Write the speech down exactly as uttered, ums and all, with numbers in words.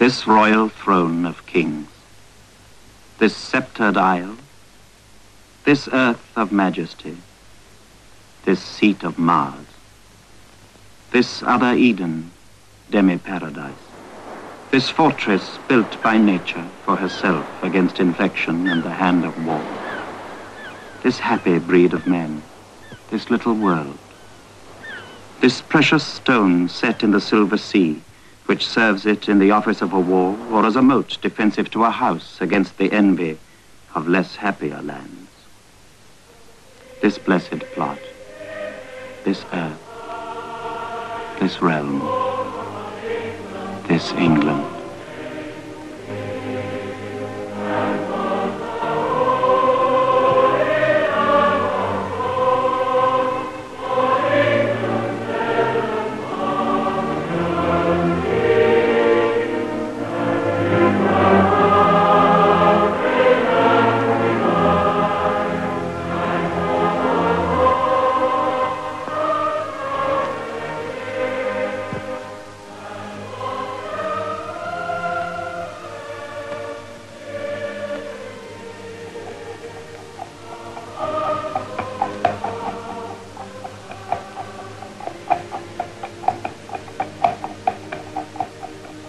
this royal throne of kings, this scepter'd isle, this earth of majesty, this seat of Mars, this other Eden, demi-paradise, this fortress built by nature for herself against infection and the hand of war, this happy breed of men, this little world, this precious stone set in the silver sea, which serves it in the office of a wall or as a moat defensive to a house against the envy of less happier lands. This blessed plot, this earth, this realm, this England.